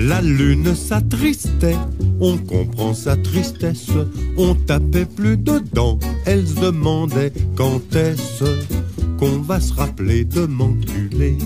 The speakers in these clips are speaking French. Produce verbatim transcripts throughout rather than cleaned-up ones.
La lune s'attristait, on comprend sa tristesse. On tapait plus dedans, elle se demandait quand est-ce qu'on va se rappeler de m'enculer.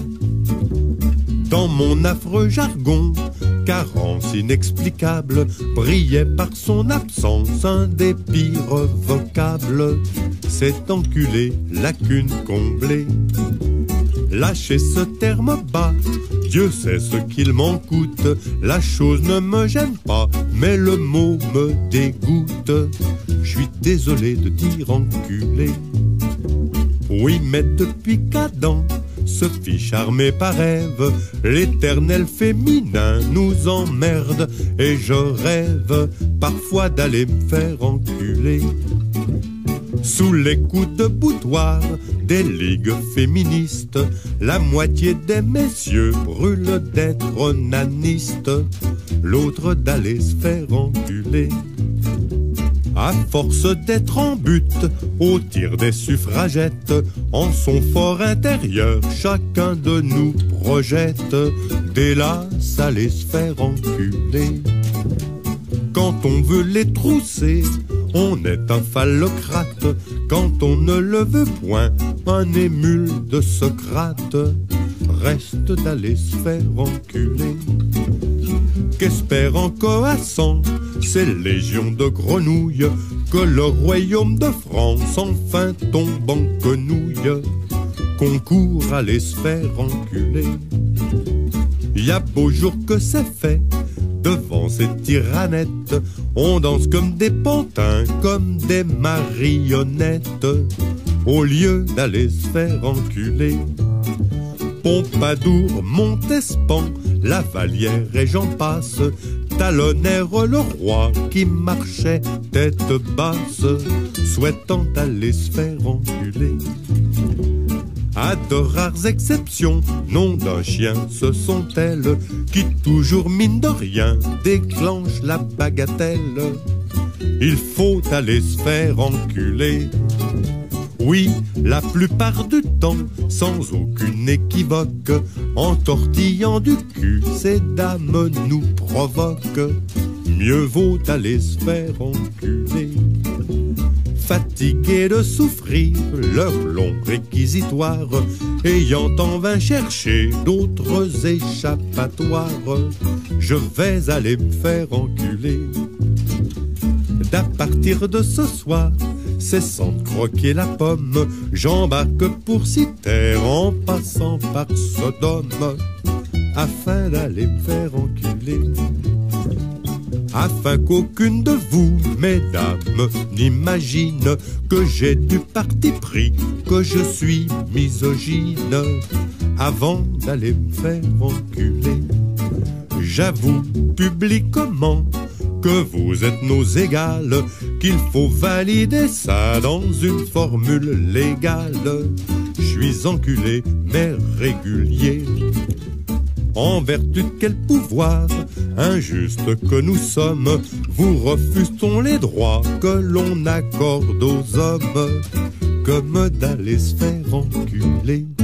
Dans mon affreux jargon, carence inexplicable, brillait par son absence un des pires vocables. C'est enculé, lacune comblée. Lâchez ce terme bas, Dieu sait ce qu'il m'en coûte. La chose ne me gêne pas, mais le mot me dégoûte. Je suis désolé de dire enculé. Oui, mais depuis qu'Adam se fit charmer par Ève, l'éternel féminin nous emmerde. Et je rêve parfois d'aller me faire enculer. Sous les coups de boutoir des ligues féministes, la moitié des messieurs brûlent d'être nanistes, l'autre d'aller se faire enculer. À force d'être en but au tir des suffragettes, en son fort intérieur, chacun de nous projette des lasses à aller se faire enculer. Quand on veut les trousser, on est un phallocrate. Quand on ne le veut point, un émule de Socrate. Reste d'aller se faire enculer. Qu'espèrent en coassant ces légions de grenouilles, que le royaume de France enfin tombe en quenouille, qu'on court aller se faire enculer. Y a beau jour que c'est fait, devant ces tyrannettes, on danse comme des pantins, comme des marionnettes, au lieu d'aller se faire enculer. Pompadour, Montespan, Lavallière et j'en passe talonnèrent le roi qui marchait tête basse, souhaitant aller se faire enculer. À de rares exceptions, nom d'un chien, ce sont elles qui toujours mine de rien déclenchent la bagatelle. Il faut aller se faire enculer. Oui, la plupart du temps, sans aucune équivoque, en tortillant du cul, ces dames nous provoquent. Mieux vaut aller se faire enculer. Fatigués de souffrir leur long réquisitoire, ayant en vain cherché d'autres échappatoires, je vais aller me faire enculer. D'à partir de ce soir, cessant de croquer la pomme, j'embarque pour Citer en passant par Sodome, afin d'aller me faire enculer. Afin qu'aucune de vous, mesdames, n'imagine que j'ai du parti pris, que je suis misogyne, avant d'aller me faire enculer. J'avoue publiquement que vous êtes nos égales, qu'il faut valider ça dans une formule légale. Je suis enculé mais régulier. En vertu de quel pouvoir injuste que nous sommes, vous refuse-t-on les droits que l'on accorde aux hommes, comme d'aller se faire enculer.